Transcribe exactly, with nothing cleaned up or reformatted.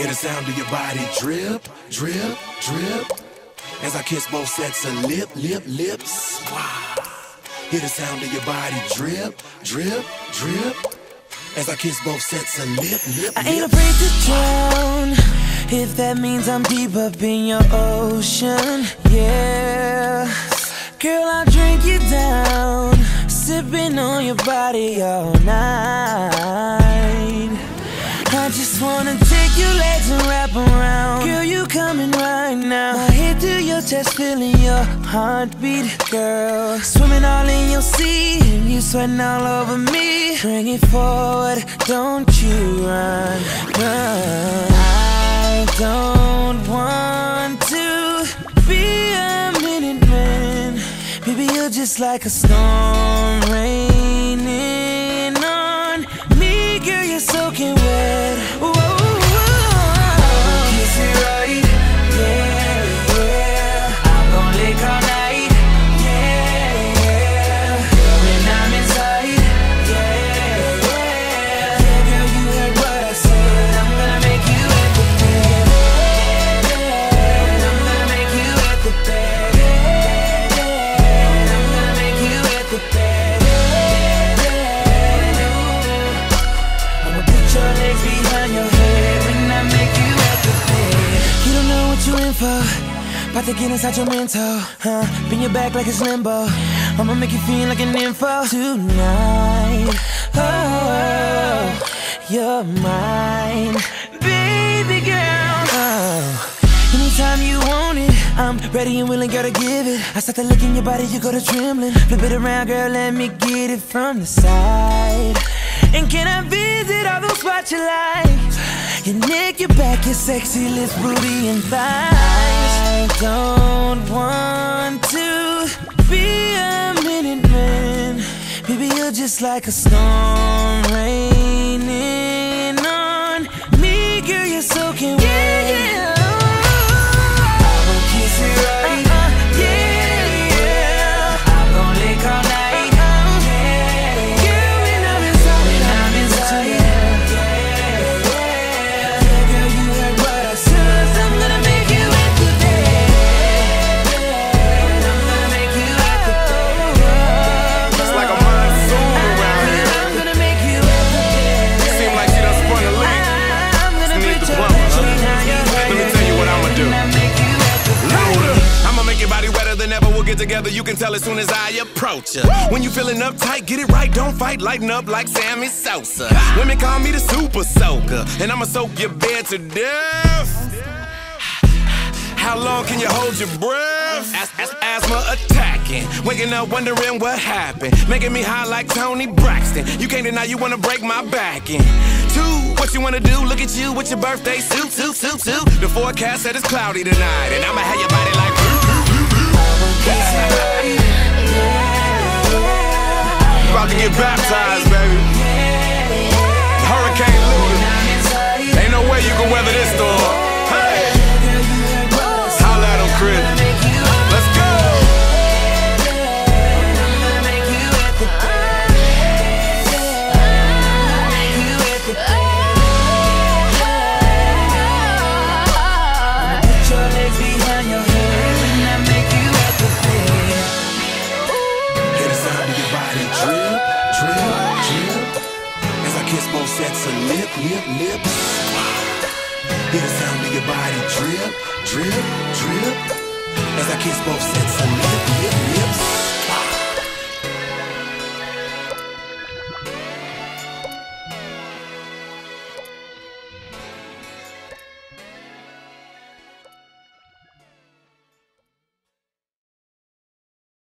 Hear the sound of your body drip, drip, drip. As I kiss both sets of lip, lip, lips. Wow. Hear the sound of your body drip, drip, drip. As I kiss both sets of lip, lip, lips. I ain't afraid to drown, if that means I'm deep up in your ocean, yeah. Girl, I'll drink you down, sipping on your body all night. I just wanna take your legs and wrap around. Girl, you coming right now. My head to your chest, feeling your heartbeat, girl. Swimming all in your sea, and you sweating all over me. Bring it forward, don't you run, run. I don't want to be a minute man. Baby, you're just like a storm raining on me. Girl, you're soaking wet. Whoa, whoa, whoa. Kiss it right, yeah, yeah. I'm gon' lick all night, yeah, yeah. When I'm inside, yeah, yeah. Yeah, girl, you heard what I said. I'm gonna make you wet the bed. I'm gonna make you wet the bed. I'm gonna make you wet the bed. I'ma put your legs behind your head when I make you wet the bed. You don't know what you in for, about to get inside your mental, huh? Bend your back like it's limbo. I'ma make you feel like an info tonight. Oh, you're mine, baby girl. Oh, anytime you want it, I'm ready and willing, girl, to give it. I start to look in your body, you go to trembling. Flip it around, girl, let me get it from the side. And can I visit all those spots you like? Your neck, your back, your sexy lips, booty, and thighs. I don't want to be a minute man. Baby, you're just like a storm raining on me. Girl, you're soaking wet. Yeah, yeah. I'm gon' kiss it right, uh, uh, yeah, yeah. I'm gon' lick all night, yeah, yeah. Girl, when I'm inside, when I'm inside, yeah, yeah, yeah. Girl, you heard what I said. I'm gonna make you wet the bed. I'm gonna make you wet the bed. It's like a monsoon around here. I'm gonna make you wet the bed. Seem like she done spun a leak. I'm gonna Need put the your plumber, legs huh? behind your head. Let me tell you what I'ma do. When I make you wet the bed. Louder. I'ma make your body wetter than ever. We'll get together, you can tell as soon as I approach ya. When you feeling uptight, get it right, don't fight. Lighten up like Sammy Sosa. Women call me the super soaker, and I'ma soak your bed to death. How long can you hold your breath? As as asthma attacking, waking up wondering what happened, making me high like Tony Braxton. You can't deny you wanna break my back in. Two, what you wanna do? Look at you with your birthday suit, suit, suit, suit. The forecast said it's cloudy tonight, and I'ma have your body like. About to get baptized, baby. Hurricane Luda. Ain't no way you can weather this storm. Hey, holla at 'em, Chris. Let's go. Put your legs behind your head when I make you wet the bed. Hear the sound of your body drip, drip, drip. As I kiss both sets of lip, lip, lips. Hear the sound of your body drip, drip, drip. As I kiss both sets of lip, lip, lips.